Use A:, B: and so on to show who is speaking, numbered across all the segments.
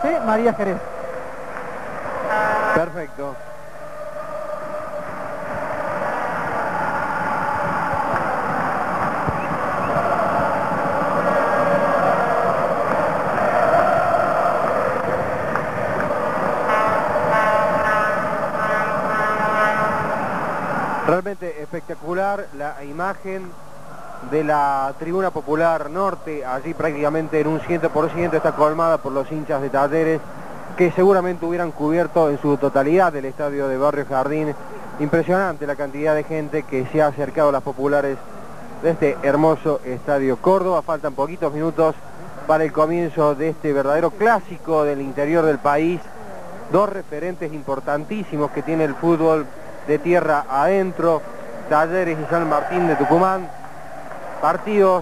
A: José María Jerez.
B: Perfecto. Realmente espectacular la imagen de la tribuna popular norte, allí prácticamente en un 100% está colmada por los hinchas de Talleres, que seguramente hubieran cubierto en su totalidad el estadio de Barrio Jardín. Impresionante la cantidad de gente que se ha acercado a las populares de este hermoso estadio Córdoba. Faltan poquitos minutos para el comienzo de este verdadero clásico del interior del país. Dos referentes importantísimos que tiene el fútbol de tierra adentro, Talleres y San Martín de Tucumán. Partidos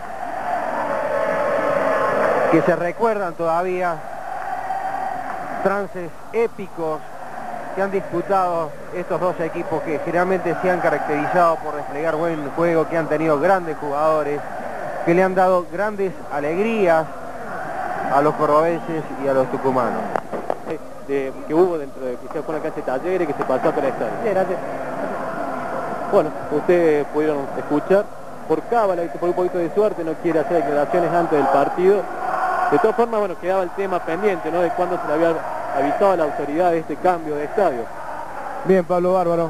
B: que se recuerdan todavía, trances épicos que han disputado estos dos equipos que generalmente se han caracterizado por desplegar buen juego, que han tenido grandes jugadores, que le han dado grandes alegrías a los cordobeses y a los tucumanos.
C: Que hubo dentro de quizás con la cancha de Talleres, que se pasó por el estadio.
A: Sí, gracias.
C: Bueno, ustedes pudieron escuchar, por cábala y por un poquito de suerte no quiere hacer declaraciones antes del partido. De todas formas, bueno, quedaba el tema pendiente, ¿no?, de cuándo se le había avisado a la autoridad de este cambio de estadio.
D: Bien, Pablo, bárbaro.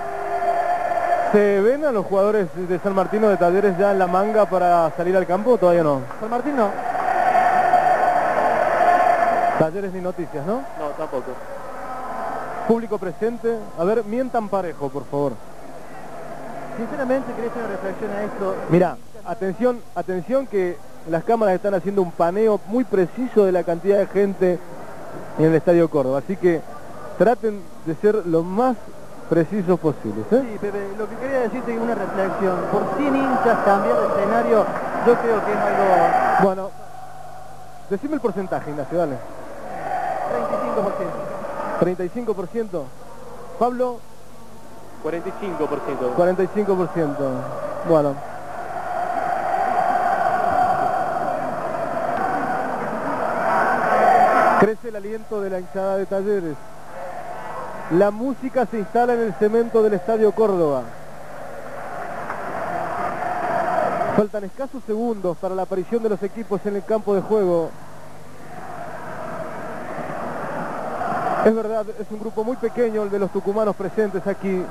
D: ¿Se ven a los jugadores de San Martín o de Talleres ya en la manga para salir al campo o todavía no?
A: San Martín no.
D: Talleres ni noticias, ¿no?
C: No, tampoco.
D: Público presente. A ver, mientan parejo, por favor.
A: Sinceramente, quería hacer una reflexión a esto.
D: Mira, atención que las cámaras están haciendo un paneo muy preciso de la cantidad de gente en el Estadio Córdoba, así que traten de ser lo más precisos posibles, ¿eh?
A: Sí, Pepe, lo que quería decirte es una reflexión. Por 100 hinchas cambiar de escenario, yo creo que es algo...
D: Bueno, decime el porcentaje, Ignacio, dale.
A: 35%.
D: 35%. Pablo,
C: 45%.
D: 45%. Bueno. Crece el aliento de la hinchada de Talleres. La música se instala en el cemento del Estadio Córdoba. Faltan escasos segundos para la aparición de los equipos en el campo de juego. Es verdad, es un grupo muy pequeño el de los tucumanos presentes aquí.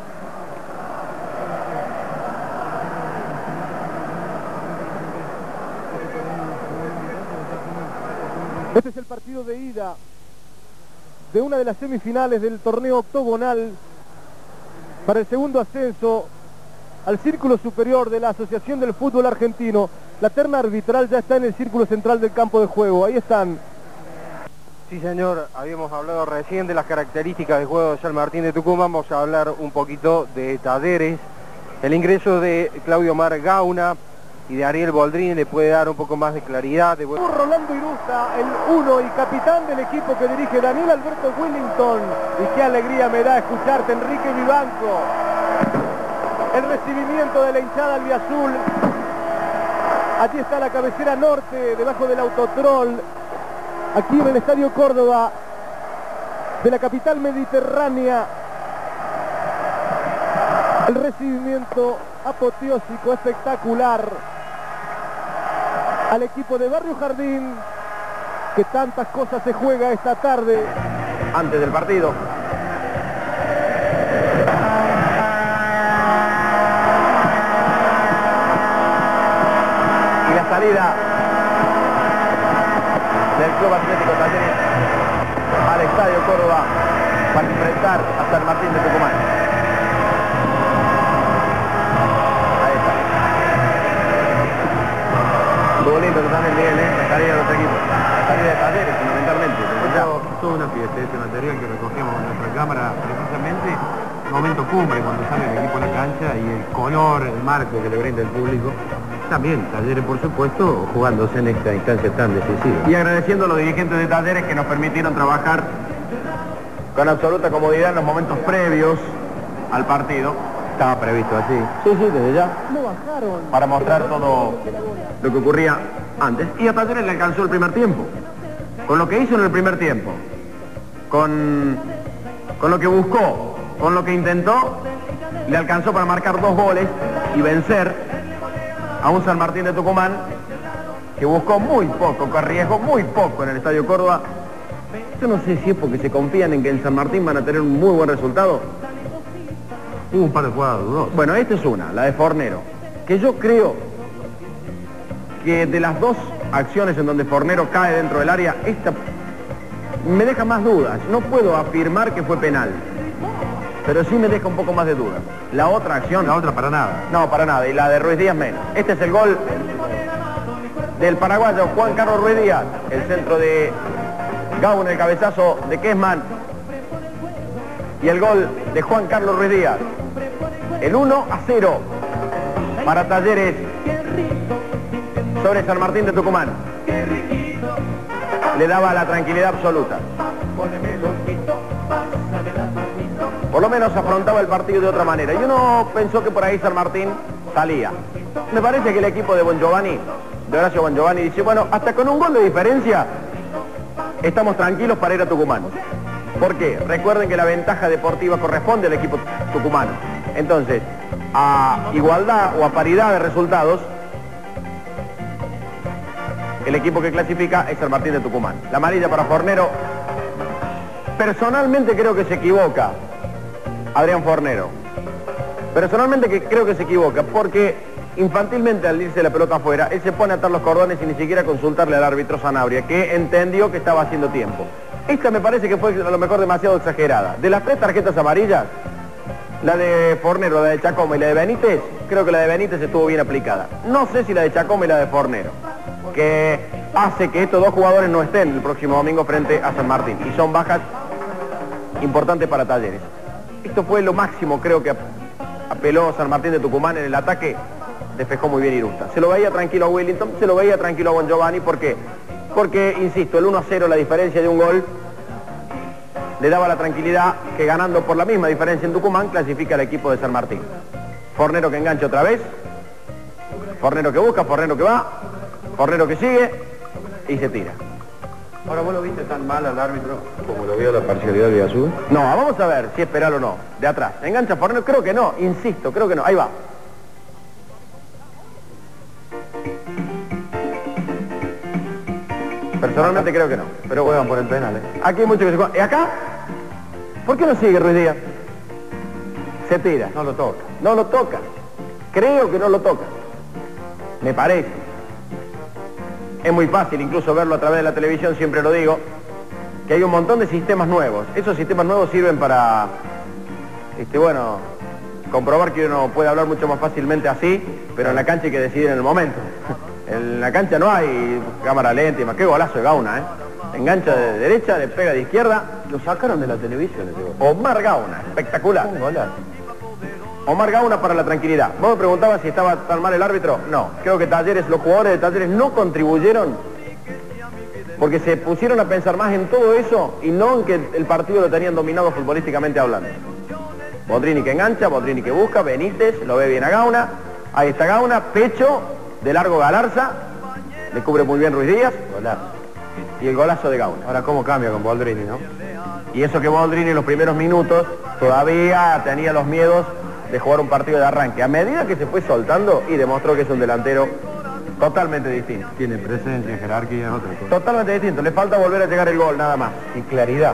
D: Este es el partido de ida de una de las semifinales del torneo octogonal para el segundo ascenso al círculo superior de la Asociación del Fútbol Argentino. La terna arbitral ya está en el círculo central del campo de juego. Ahí están.
B: Sí, señor, habíamos hablado recién de las características de juego de San Martín de Tucumán. Vamos a hablar un poquito de Talleres. El ingreso de Claudio Mar Gauna y de Ariel Boldrini le puede dar un poco más de claridad.
D: Rolando Irusta, el 1 y capitán del equipo que dirige Daniel Alberto Willington. Y qué alegría me da escucharte, Enrique Vivanco. El recibimiento de la hinchada albiazul. Allí está la cabecera norte, debajo del autotrol. Aquí en el Estadio Córdoba de la capital mediterránea. El recibimiento apoteósico, espectacular al equipo de Barrio Jardín, que tantas cosas se juega esta tarde.
B: Antes del partido. Y la salida del Club Atlético Talleres al Estadio Córdoba para enfrentar a San Martín de Tucumán. Ahí está. Estuvo lindo que también bien, la salida de los equipos. La salida de Talleres, fundamentalmente.
E: Toda una fiesta, este material que recogemos en nuestra cámara, precisamente momento cumbre cuando sale el equipo a la cancha y el color, el marco que le brinda el público. También Talleres, por supuesto, jugándose en esta instancia tan decisiva.
B: Y agradeciendo a los dirigentes de Talleres que nos permitieron trabajar con absoluta comodidad en los momentos previos al partido. Estaba previsto así. Sí, desde ya.
A: No bajaron.
B: Para mostrar todo lo que ocurría antes. Y a Talleres le alcanzó el primer tiempo.
E: con lo que hizo en el primer tiempo, con lo que buscó, con lo que intentó, le alcanzó para marcar 2 goles y vencer a un San Martín de Tucumán que buscó muy poco, que arriesgó muy poco en el Estadio Córdoba. Yo no sé si es porque se confían en que en San Martín van a tener un muy buen resultado.
B: Hubo un par de jugadas dudosas.
E: Bueno, esta es una, la de Fornero, que yo creo que de las 2 acciones en donde Fornero cae dentro del área, esta me deja más dudas. No puedo afirmar que fue penal, pero sí me deja un poco más de dudas. La otra acción...
B: La otra para nada.
E: No, para nada, y la de Ruiz Díaz menos. Este es el gol del paraguayo Juan Carlos Ruiz Díaz, el centro de Gauna, el cabezazo de Kessman, y el gol de Juan Carlos Ruiz Díaz. El 1-0 para Talleres sobre San Martín de Tucumán. Le daba la tranquilidad absoluta. Por lo menos afrontaba el partido de otra manera. Y uno pensó que por ahí San Martín salía. Me parece que el equipo de Bongiovanni, de Horacio Bongiovanni, dice, bueno, hasta con un gol de diferencia estamos tranquilos para ir a Tucumán. ¿Por qué? Recuerden que la ventaja deportiva corresponde al equipo tucumano. Entonces, a igualdad o a paridad de resultados, el equipo que clasifica es San Martín de Tucumán. La amarilla para Fornero. Personalmente creo que se equivoca Adrián Fornero. Personalmente creo que se equivoca, porque infantilmente al irse la pelota afuera, él se pone a atar los cordones y ni siquiera consultarle al árbitro Sanabria, que entendió que estaba haciendo tiempo. Esta me parece que fue a lo mejor demasiado exagerada. De las 3 tarjetas amarillas, la de Fornero, la de Chacoma y la de Benítez, creo que la de Benítez estuvo bien aplicada. No sé si la de Chacoma y la de Fornero, que hace que estos 2 jugadores no estén el próximo domingo frente a San Martín, y son bajas importantes para Talleres. Esto fue lo máximo, creo que apeló San Martín de Tucumán en el ataque. Despejó muy bien Irusta. Se lo veía tranquilo a Willington, se lo veía tranquilo a Bongiovanni. ¿Por qué? Porque, insisto, el 1-0, la diferencia de un gol, le daba la tranquilidad que ganando por la misma diferencia en Tucumán, clasifica al equipo de San Martín. Fornero que engancha otra vez, Fornero que busca, Fornero que va, Fornero que sigue y se tira.
B: Ahora, ¿vos lo viste tan mal al árbitro como lo vio la parcialidad de Azul?
E: No, vamos a ver si es penal o no. De atrás. ¿Engancha Fornero? Creo que no, insisto, creo que no. Ahí va. Personalmente creo que no, pero juegan por el penal, ¿eh? Aquí hay mucho que se juega. ¿Y acá? ¿Por qué no sigue Ruiz Díaz? Se tira.
B: No lo toca.
E: No lo toca. Creo que no lo toca. Me parece. Es muy fácil incluso verlo a través de la televisión, siempre lo digo, que hay un montón de sistemas nuevos. Esos sistemas nuevos sirven para, bueno, comprobar que uno puede hablar mucho más fácilmente así, pero en la cancha hay que decidir en el momento. En la cancha no hay cámara lenta y más. Qué golazo de Gauna, ¿eh? Engancha de derecha, le pega de izquierda.
B: Lo sacaron de la televisión ese gol.
E: Omar Gauna, espectacular.
B: Un golazo.
E: Omar Gauna para la tranquilidad. ¿Vos me preguntabas si estaba tan mal el árbitro? No. Creo que Talleres, los jugadores de Talleres no contribuyeron porque se pusieron a pensar más en todo eso y no en que el partido lo tenían dominado futbolísticamente hablando. Boldrini que engancha, Boldrini que busca, Benítez, lo ve bien a Gauna. Ahí está Gauna, pecho de largo Galarza, le cubre muy bien Ruiz Díaz.
B: Golazo.
E: Y el golazo de Gauna.
B: Ahora, ¿cómo cambia con Boldrini, no?
E: Y eso que Boldrini en los primeros minutos todavía tenía los miedos de jugar un partido de arranque. A medida que se fue soltando y demostró que es un delantero totalmente distinto.
B: Tiene presencia, jerarquía, otra cosa.
E: Totalmente distinto. Le falta volver a llegar el gol, nada más.
B: Y claridad.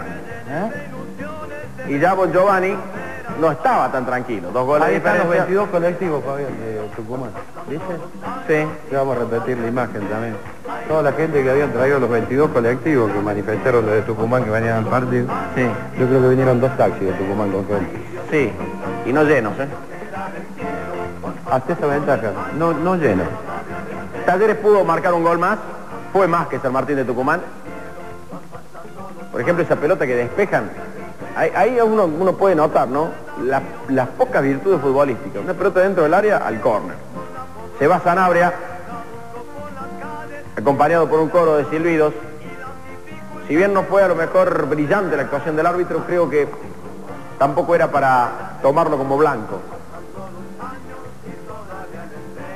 E: Y ya Bongiovanni no estaba tan tranquilo. 2 goles
B: Ahí
E: de
B: están los
E: diferencia.
B: 22 colectivos, Fabián, de Tucumán.
E: ¿Dice? Sí.
B: Sí, vamos a repetir la imagen también. Toda la gente que habían traído los 22 colectivos que manifestaron los de Tucumán que venían al partido.
E: Sí.
B: Yo creo que vinieron 2 taxis de Tucumán con gente.
E: Sí. Y no llenos, ¿eh?
B: Hasta esa ventaja, no lleno.
E: Talleres pudo marcar un gol más, fue más que San Martín de Tucumán. Por ejemplo, esa pelota que despejan, ahí uno puede notar, ¿no? Las pocas virtudes futbolísticas. Una pelota dentro del área al córner. Se va Sanabria, acompañado por un coro de silbidos. Si bien no fue a lo mejor brillante la actuación del árbitro, creo que tampoco era para tomarlo como blanco.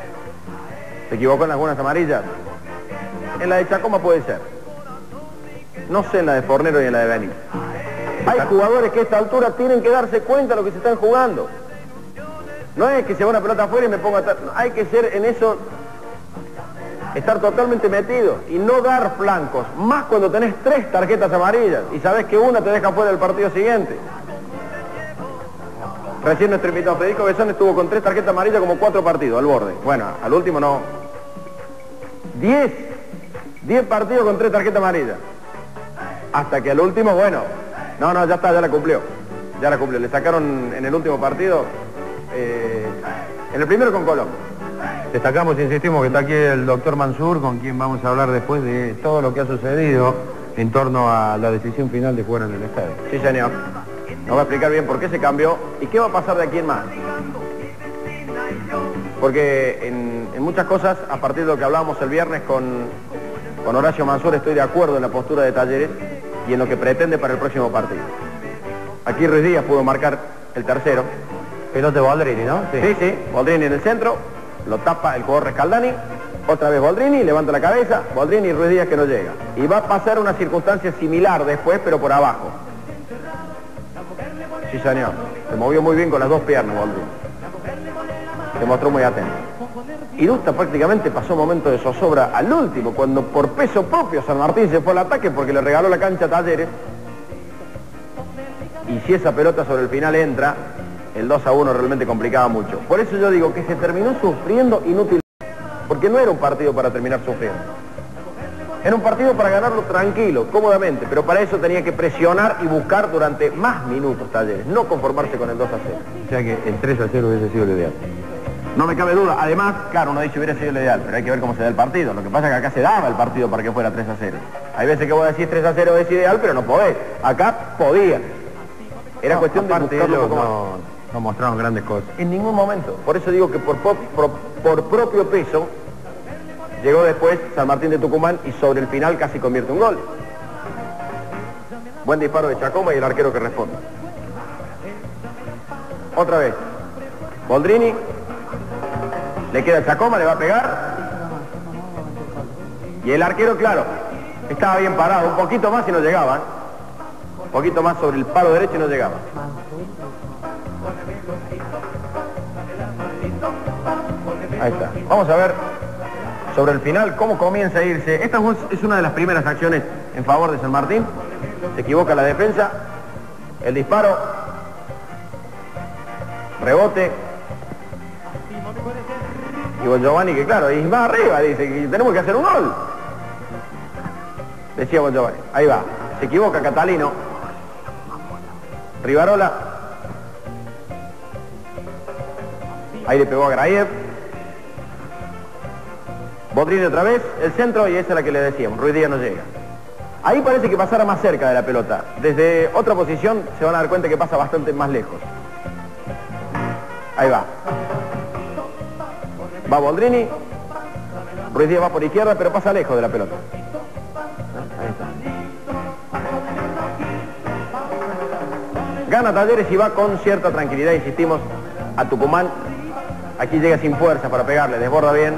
E: ¿Se equivocó en algunas amarillas? En la de Chacoma puede ser.
F: no sé en la de Fornero y en la de Benítez. Hay jugadores que a esta altura tienen que darse cuenta de lo que se están jugando. No es que se va una pelota afuera y me ponga atrás. Hay que ser en eso, estar totalmente metido y no dar flancos. Más cuando tenés 3 tarjetas amarillas y sabés que una te deja fuera del partido siguiente. Recién nuestro invitado Federico Besón estuvo con 3 tarjetas amarillas como 4 partidos al borde. Bueno, al último no. 10 partidos con 3 tarjetas amarillas. Hasta que al último, bueno, no, ya está, ya la cumplió. Ya la cumplió. Le sacaron en el último partido, en el primero con Colón.
E: Destacamos e insistimos que está aquí el doctor Mansur, con quien vamos a hablar después de todo lo que ha sucedido en torno a la decisión final de jugar en el estadio.
F: Sí, señor. Nos va a explicar bien por qué se cambió y qué va a pasar de aquí en más. Porque en muchas cosas, a partir de lo que hablábamos el viernes con Horacio Mansur, estoy de acuerdo en la postura de Talleres y en lo que pretende para el próximo partido. Aquí Ruiz Díaz pudo marcar el tercero.
E: Pelota de Boldrini, ¿no?
F: Sí, Boldrini en el centro, lo tapa el jugador Rescaldani, otra vez Boldrini, levanta la cabeza, Boldrini y Ruiz Díaz que no llega. Y va a pasar una circunstancia similar después, pero por abajo. Sí, señor. Se movió muy bien con las 2 piernas, Boldrini. Se mostró muy atento. Irusta prácticamente pasó un momento de zozobra al último, cuando por peso propio San Martín se fue al ataque porque le regaló la cancha a Talleres. Y si esa pelota sobre el final entra, el 2-1 realmente complicaba mucho. Por eso yo digo que se terminó sufriendo inútil, porque no era un partido para terminar sufriendo. Era un partido para ganarlo tranquilo, cómodamente, pero para eso tenía que presionar y buscar durante más minutos Talleres, no conformarse con el 2-0.
E: O sea que el 3-0 hubiese sido lo ideal.
F: No me cabe duda. Además, claro, uno dice hubiera sido lo ideal, pero hay que ver cómo se da el partido. Lo que pasa es que acá se daba el partido para que fuera 3-0. Hay veces que vos decís 3-0 es ideal, pero no podés. Acá podía. Era cuestión de buscarlo un poco más.
E: No mostraron grandes cosas.
F: En ningún momento. Por eso digo que por propio peso llegó después San Martín de Tucumán y sobre el final casi convierte un gol. Buen disparo de Chacoma y el arquero que responde. Otra vez. Boldrini. Le queda Chacoma, le va a pegar. Y el arquero, claro, estaba bien parado. Un poquito más y no llegaba. Un poquito más sobre el palo derecho y no llegaba. Ahí está. Vamos a ver sobre el final cómo comienza a irse. Esta es una de las primeras acciones en favor de San Martín. Se equivoca la defensa. El disparo. Rebote. Y Bon Giovanni, que claro, y más arriba, dice que tenemos que hacer un gol. Decía Bon Giovanni. Ahí va. Se equivoca Catalino. Rivarola. Ahí le pegó a Graev. Boldrini otra vez, el centro, y esa es la que le decíamos. Ruiz Díaz no llega. Ahí parece que pasara más cerca de la pelota. Desde otra posición se van a dar cuenta que pasa bastante más lejos. Ahí va. Va Boldrini. Ruiz Díaz va por izquierda, pero pasa lejos de la pelota. Ahí está. Gana Talleres y va con cierta tranquilidad, insistimos, a Tucumán. Aquí llega sin fuerza para pegarle, desborda bien.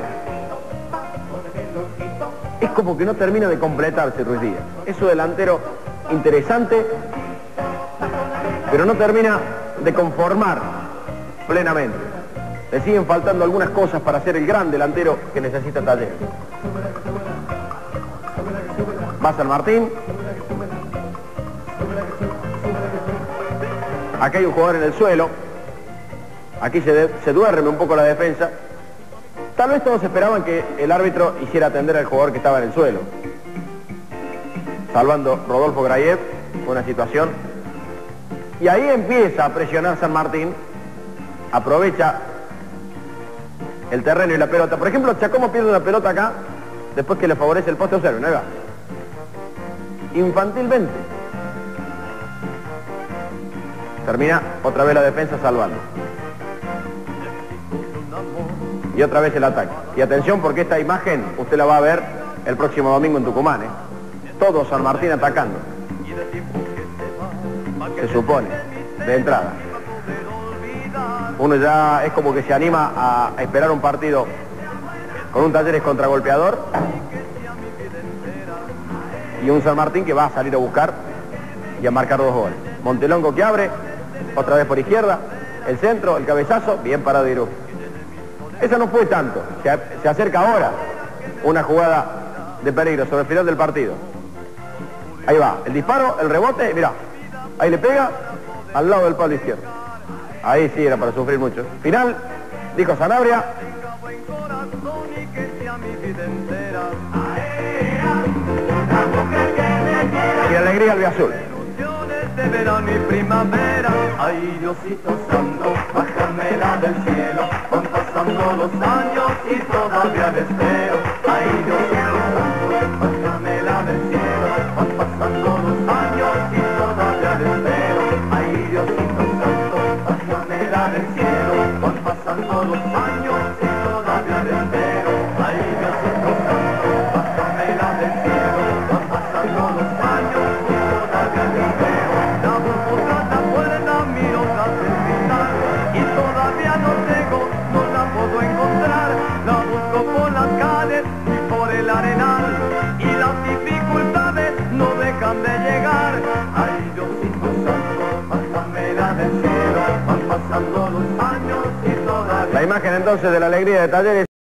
F: Es como que no termina de completarse Ruiz Díaz. Es su delantero interesante, pero no termina de conformar plenamente. Le siguen faltando algunas cosas para ser el gran delantero que necesita Talleres. Va San Martín. Acá hay un jugador en el suelo. Aquí se duerme un poco la defensa. Tal vez todos esperaban que el árbitro hiciera atender al jugador que estaba en el suelo. Salvando Rodolfo Graev, una situación. Y ahí empieza a presionar San Martín. Aprovecha el terreno y la pelota. Por ejemplo, Chacoma pierde una pelota acá, después que le favorece el poste, observen, ahí va. Infantilmente. Termina otra vez la defensa salvando. Y otra vez el ataque. Y atención porque esta imagen usted la va a ver el próximo domingo en Tucumán, ¿eh? Todo San Martín atacando. Se supone, de entrada. Uno ya es como que se anima a esperar un partido con un Talleres contragolpeador. Y y un San Martín que va a salir a buscar y a marcar 2 goles. Montelongo que abre, otra vez por izquierda, el centro, el cabezazo, bien parado Irú. Eso no fue tanto, se acerca ahora una jugada de peligro sobre el final del partido. Ahí va, el disparo, el rebote, mirá, ahí le pega al lado del palo izquierdo. Ahí sí era para sufrir mucho. Final, dijo Sanabria. Y alegría al Azul.
G: De verano y primavera, ay Diosito santo, bájamela del cielo, van pasando los años y todavía le espero, ay Diosito santo, bájamela del cielo, van pasando los años y todavía le espero, ay Diosito santo, bájamela del cielo, van pasando los años y todavía le espero, ay Diosito santo, bájamela del cielo, van pasando los años y todavía le espero. Y todavía no tengo, no la puedo encontrar. La busco por las calles y por el arenal, y las dificultades no dejan de llegar. Ay Diosito santo, bájamela del cielo, van pasando los años y todavía...
F: La imagen entonces de la alegría de Talleres.